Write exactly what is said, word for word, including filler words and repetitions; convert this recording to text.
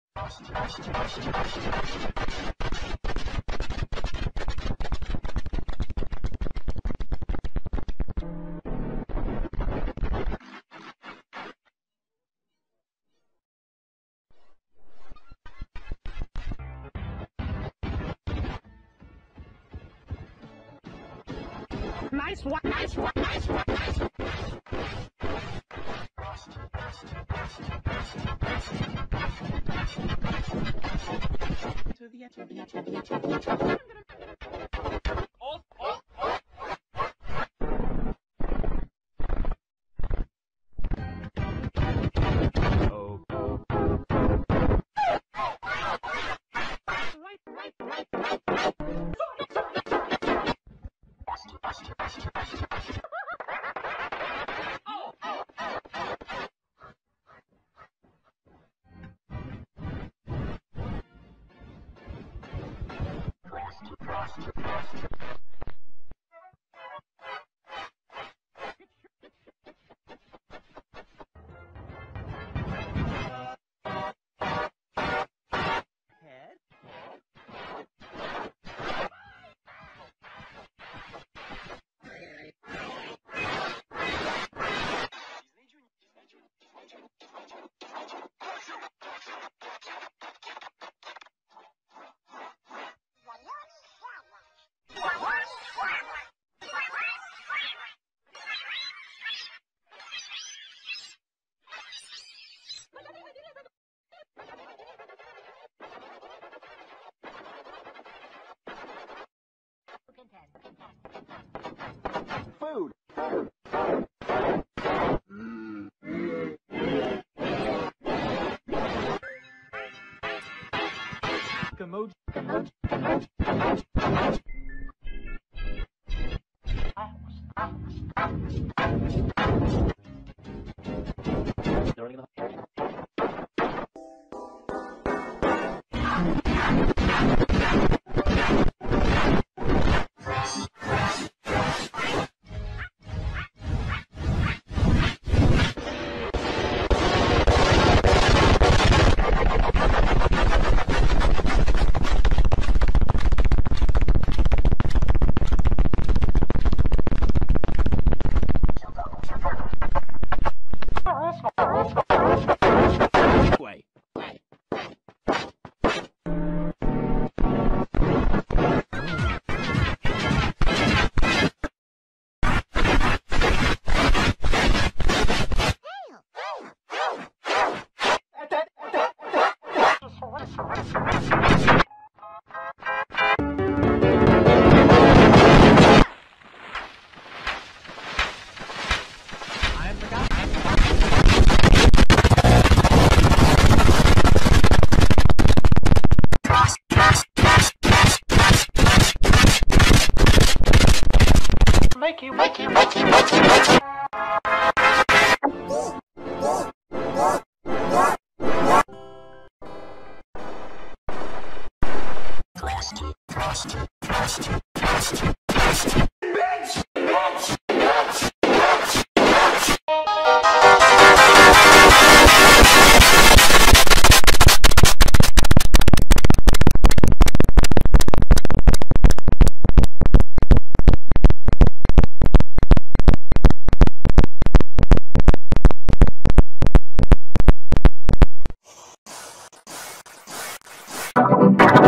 Nice one, nice one, nice one, nice one. To the edge, to the edge, to the edge, to the edge. Oh, oh, oh. Oh. Right, right, right, right, right. Oh, oh, oh, oh. Food. Emoji. Emoji. Way. Mikey, Mikey, Mikey, Mikey, Mikey. Frosty, Frosty, Frosty, Frosty, Frosty. Bitch! Bitch! Bitch! Bitch! Bitch! You